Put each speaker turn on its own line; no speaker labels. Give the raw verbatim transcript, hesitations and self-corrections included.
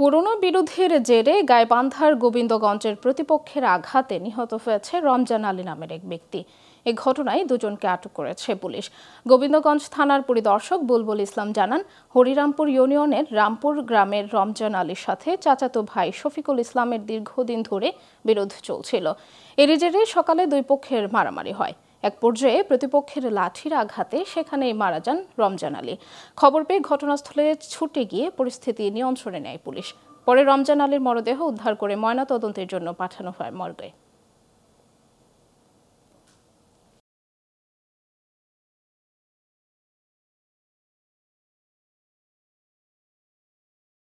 পুরনো বিরোধের জেরে গাইবান্ধার গোবিন্দগঞ্জের প্রতিপক্ষের আঘাতে নিহত হয়েছে রমজান আলী নামের এক ব্যক্তি। এই ঘটনায় দুজনকে আটক করেছে পুলিশ। গোবিন্দগঞ্জ থানার পরিদর্শক বুলবুল ইসলাম জানান, হরিরামপুর ইউনিয়নের রামপুর গ্রামের রমজান আলীর সাথে চাচাতো ভাই শফিকুল ইসলামের দীর্ঘদিন ধরে বিরোধ চলছিল। এরই জেরে সকালে দুই পক্ষের মারামারি হয়। এক পর্যায়ে প্রতিপক্ষের লাঠির আঘাতে সেখানেই মারা যান রমজান আলী। খবর পেয়ে ঘটনাস্থলে ছুটে গিয়ে পরিস্থিতি নিয়ন্ত্রণে নেয় পুলিশ। পরে রমজান আলীর মরদেহ উদ্ধার করে ময়নাতদন্তের জন্য পাঠানো হয় মর্গে।